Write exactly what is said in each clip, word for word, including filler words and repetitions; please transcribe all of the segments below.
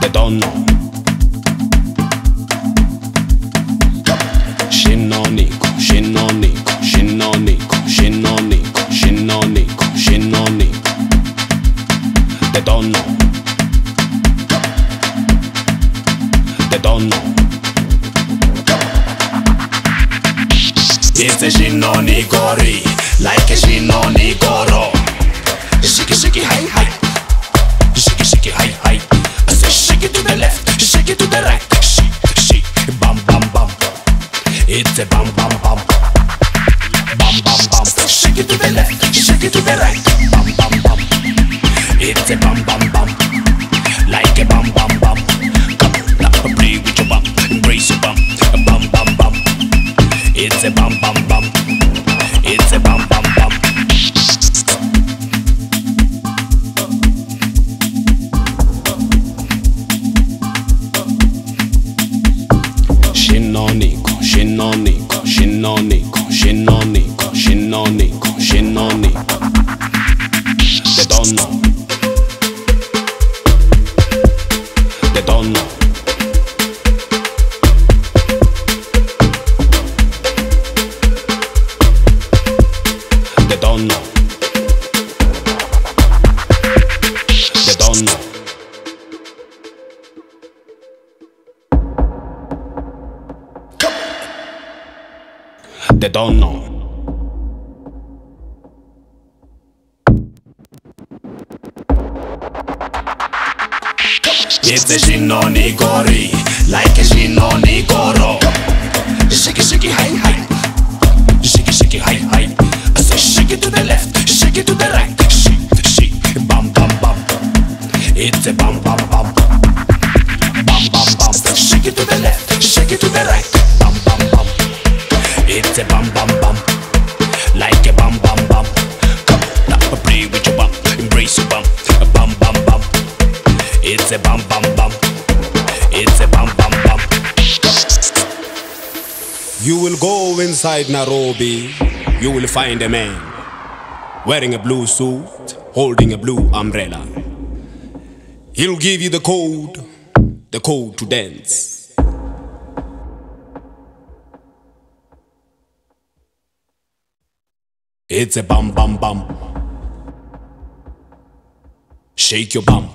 They don't know. Shinoniko, Shinoniko, Shinoniko, Shinoniko, Shinoniko, Shinoniko. They don't know. They don't know. It's a Shinonikori, like a Shinonikoro. Shiki shiki hi hi, shiki shiki hi hi. I say shake it to the left, shake it to the right. Shake, shake, bam bam bam. It's a bam bam bam, bam bam bam. Shake it to the left, shake it to the right. Bam bam bam. It's a bam bam bam, like a bam bam bam. Come now, play with your bam, embrace your bam, bam bam bam. It's a bam bam bam, it's a bam bam bam. Shinoniko, Shinoniko, Shinoniko, Shinoniko, Shinoniko, Shinoniko. They don't know. They don't know. They don't know. They don't know. They don't know. It's a Shinonikori, like a Shinonikoro. Shiki shiki hi hi, shiki shiki hi hi. I say shake it to the left, shake it to the right. Shake, shake, bam bam bam. It's a bam bam bam, bam bam bam. Shake it to the left, shake it to the right. Bam bam bam. It's a bam bam bam, like a bam bam bam. Come now, play with your bam, embrace your bam, bam bam bam. It's a bam bam bam, it's a bam bam bam. You will go inside Nairobi, you will find a man wearing a blue suit, holding a blue umbrella. He'll give you the code, the code to dance. It's a bam bam bam. Shake your bum.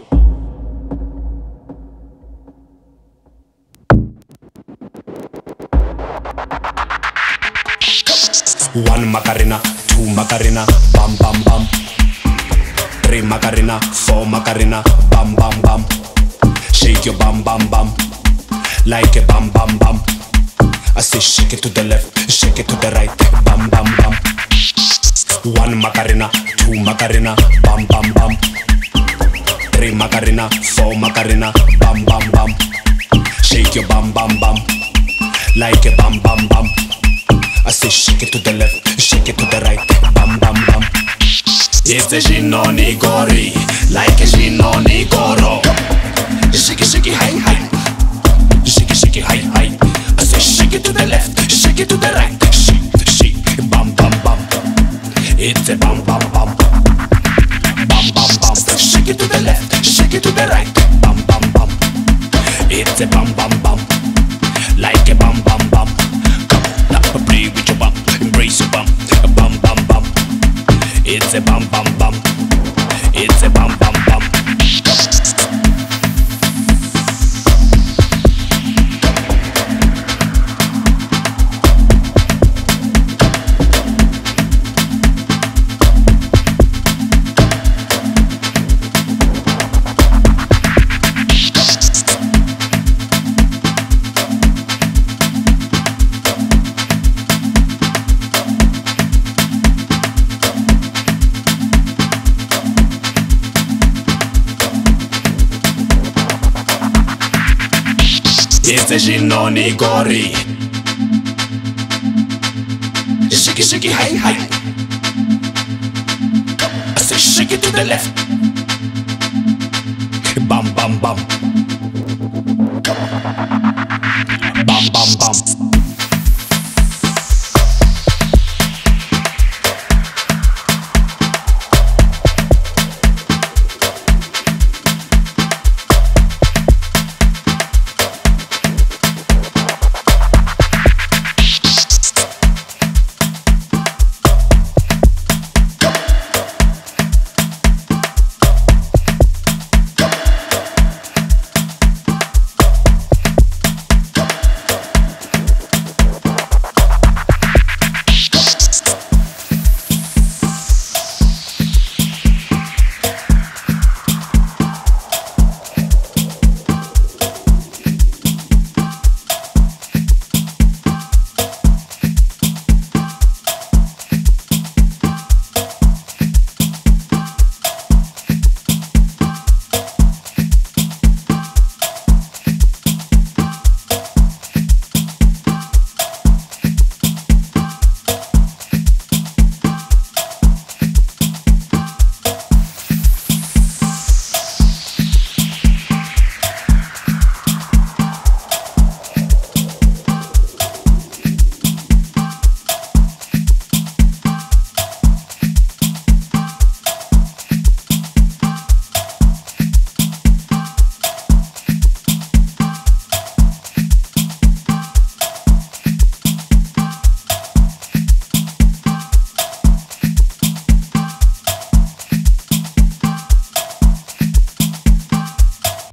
One Macarena, two Macarena, bam bam bam. Three Macarena, four Macarena, bam bam bam. Shake your bam bam bam, like a bam bam bam. I say shake it to the left, shake it to the right, bam bam bam. One Macarena, two Macarena, bam bam bam. Three Macarena, four Macarena, bam bam bam. Shake your bam bam bam, like a bam bam bam. I say shake it to the left, shake it to the right, bam bam bam. It's a Shinonikori, like a Shinonikoro. Shake it, shake it, hi hi, shake it, shake it, hi hi. I say shake it to the left, shake it to the right, shake, shake, bam bam bam. It's a bam bam bam, bam bam bam. Shake it to the left, shake it to the right, bam bam bam. It's a bam bam bam, like a bam bam bam. Come now, play with your bam, embrace your bam, bam bam bam. It's a bam bam bam, it's a bam bam bam. It's a Shinonikori. Shake it, shake it, hi hi. I say shake it to the left, bam bam bam.